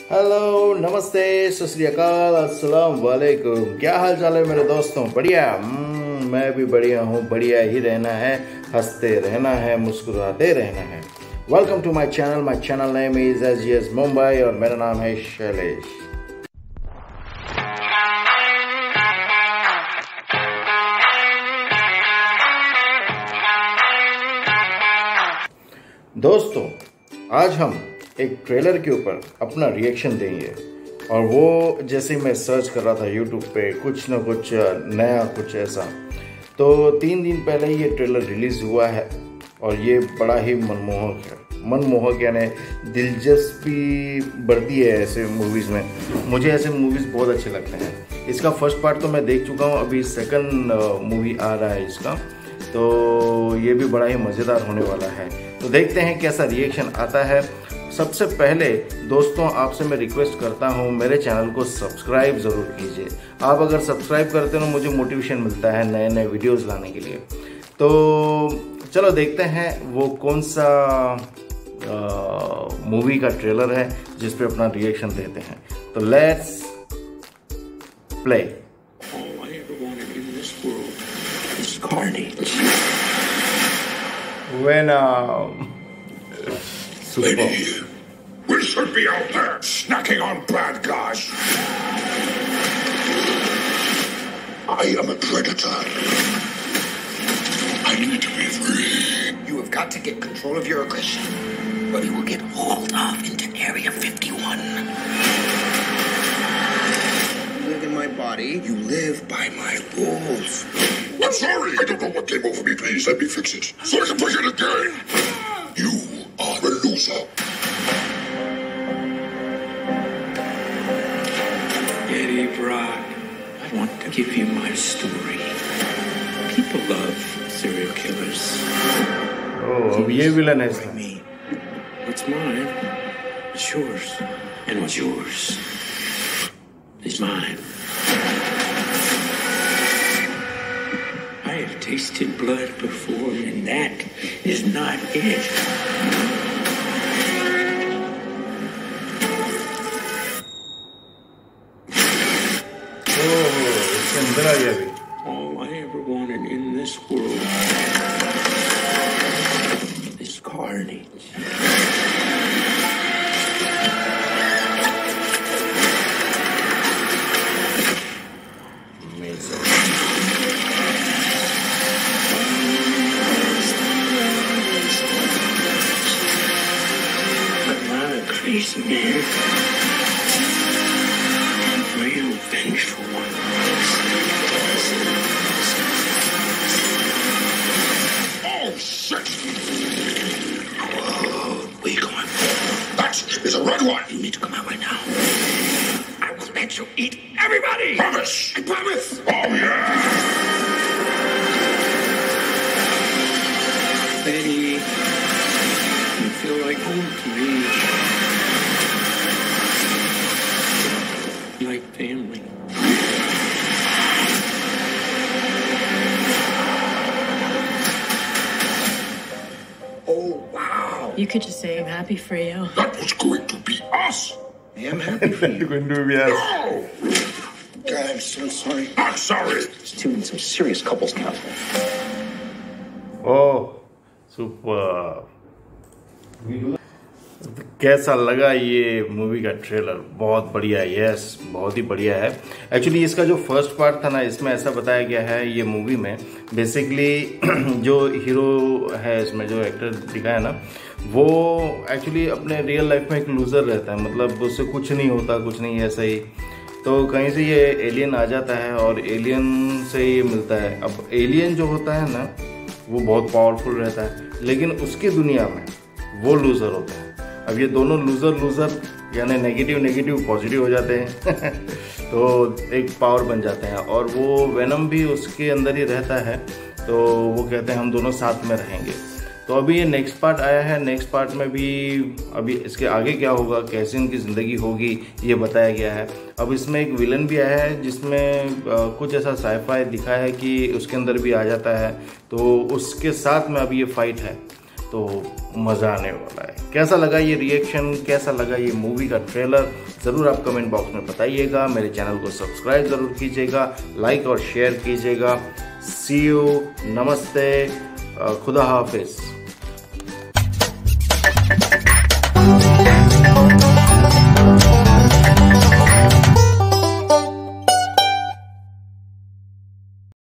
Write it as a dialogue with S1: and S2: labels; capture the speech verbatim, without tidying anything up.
S1: Hello, नमस्ते, सत श्री अकाल, अस्सलाम वालेकुम। क्या हाल चाल है मेरे दोस्तों? बढ़िया। मैं भी बढ़िया हूँ। बढ़िया ही रहना है, हंसते रहना है, मुस्कुराते रहना है। Welcome to my channel. My channel name is S G S Mumbai और मेरा नाम है शैलेश। दोस्तों, आज हम एक ट्रेलर के ऊपर अपना रिएक्शन देंगे और वो जैसे मैं सर्च कर रहा था यूट्यूब पे कुछ ना कुछ नया, कुछ ऐसा, तो तीन दिन पहले ये ट्रेलर रिलीज़ हुआ है और ये बड़ा ही मनमोहक है। मनमोहक यानी दिलचस्पी बढ़ती है ऐसे मूवीज़ में। मुझे ऐसे मूवीज़ बहुत अच्छे लगते हैं। इसका फर्स्ट पार्ट तो मैं देख चुका हूँ, अभी सेकंड मूवी आ रहा है इसका, तो ये भी बड़ा ही मज़ेदार होने वाला है। तो देखते हैं कैसा रिएक्शन आता है। सबसे पहले दोस्तों, आपसे मैं रिक्वेस्ट करता हूँ, मेरे चैनल को सब्सक्राइब ज़रूर कीजिए। आप अगर सब्सक्राइब करते हो ना, मुझे मोटिवेशन मिलता है नए नए वीडियोस लाने के लिए। तो चलो देखते हैं वो कौन सा मूवी का ट्रेलर है जिस पे अपना रिएक्शन देते हैं। तो let's play. Venom.
S2: Lady, we should be out there snacking on bad guys. I am a predator. I need to be free.
S3: You have got to get control of your aggression, or you will get hauled off into Area fifty-one. You live in my body. You live by my rules.
S2: I'm sorry. I don't know what came over me. Please let me fix it so I can play it again. You are a loser.
S4: Eddie Brock, I want to give you my story. People love serial killers.
S1: Oh, अब ये villain है इसका।
S4: Me. What's mine is yours, and what's yours is mine. I have tasted blood before, and that is not it.
S1: ओह, इसके अंदर आ गया अभी।
S4: All I ever wanted in this world is carnage. Crazy man, real vengeful one.
S2: Oh, shit.
S4: Whoa, where you going?
S2: That is a red one.
S4: You need to come out right now. I will let you eat everybody.
S2: Promise.
S4: I promise.
S2: Oh, yeah.
S4: Betty, you feel like home to me. Like family.
S3: Oh, wow.
S5: You could just say I'm happy for you.
S2: That was going to be us.
S3: I am happy for you.
S1: Going to be us.
S2: No.
S3: God, I'm so sorry.
S2: I'm sorry.
S3: It's too some serious couples counseling.
S1: Oh, super. कैसा लगा ये movie का trailer? बहुत बढ़िया है। Yes, बहुत ही बढ़िया है। एक्चुअली इसका जो फर्स्ट पार्ट था ना, इसमें ऐसा बताया गया है ये मूवी में, बेसिकली जो हीरो है इसमें, जो एक्टर दिखा है ना, वो एक्चुअली अपने रियल लाइफ में एक लूज़र रहता है। मतलब उससे कुछ नहीं होता, कुछ नहीं, ऐसा ही। तो कहीं से ये एलियन आ जाता है और एलियन से ये मिलता है। अब एलियन जो होता है ना, वो बहुत पावरफुल रहता है, लेकिन उसकी दुनिया में वो लूज़र होता है। अब ये दोनों लूज़र लूज़र यानी नेगेटिव नेगेटिव पॉजिटिव हो जाते हैं तो एक पावर बन जाते हैं, और वो वेनम भी उसके अंदर ही रहता है। तो वो कहते हैं हम दोनों साथ में रहेंगे। तो अभी ये नेक्स्ट पार्ट आया है। नेक्स्ट पार्ट में भी अभी इसके आगे क्या होगा, कैसे इनकी ज़िंदगी होगी, ये बताया गया है। अब इसमें एक विलन भी आया है जिसमें कुछ ऐसा साइफाई दिखा है कि उसके अंदर भी आ जाता है, तो उसके साथ में अभी ये फाइट है, तो मज़ा आने वाला है। कैसा लगा ये रिएक्शन, कैसा लगा ये मूवी का ट्रेलर, ज़रूर आप कमेंट बॉक्स में बताइएगा। मेरे चैनल को सब्सक्राइब ज़रूर कीजिएगा, लाइक और शेयर कीजिएगा। सी यू, नमस्ते, खुदा हाफिज़।